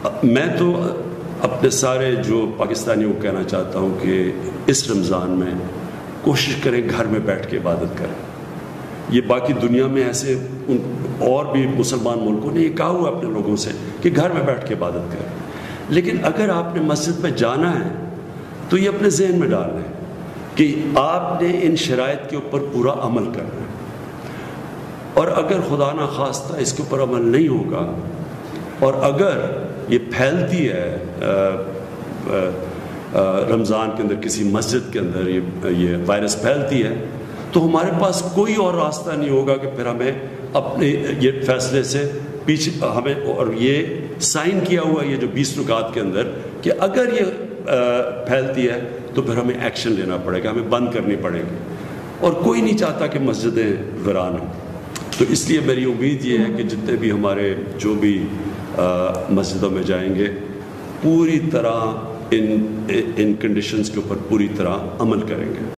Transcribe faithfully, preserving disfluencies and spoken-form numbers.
میں تو اپنے سارے جو پاکستانیوں کو کہنا چاہتا ہوں کہ اس رمضان میں کوشش کریں گھر میں بیٹھ کے عبادت کریں. یہ باقی دنیا میں ایسے ان اور بھی مسلمان ملکوں نے یہ کہا ہوا اپنے لوگوں سے کہ گھر میں بیٹھ کے عبادت کریں, لیکن اگر آپ نے مسجد میں جانا ہے تو یہ اپنے ذہن میں ڈال لیں کہ آپ نے ان شرائط کے اوپر پورا عمل کرنا ہے, اور اگر خدا نہ خواستہ اس کے اوپر عمل نہیں ہوگا اور اگر یہ پھیلتی ہے آ, آ, آ, رمضان کے اندر کسی مسجد کے اندر یہ یہ وائرس پھیلتی ہے تو ہمارے پاس کوئی اور راستہ نہیں ہوگا کہ پھر ہمیں اپنے یہ فیصلے سے پیچھے ہمیں, اور یہ سائن کیا ہوا یہ جو بیس رکعت کے اندر کہ اگر یہ آ, پھیلتی ہے تو پھر ہمیں ایکشن لینا پڑے گا, ہمیں بند کرنی پڑے گی, اور کوئی نہیں چاہتا کہ مسجدیں ویران ہوں. تو اس لیے میری امید یہ ہے کہ جتنے بھی ہمارے جو بھی آ, مسجدوں میں جائیں گے پوری طرح ان ان کنڈیشنز کے اوپر پوری طرح عمل کریں گے.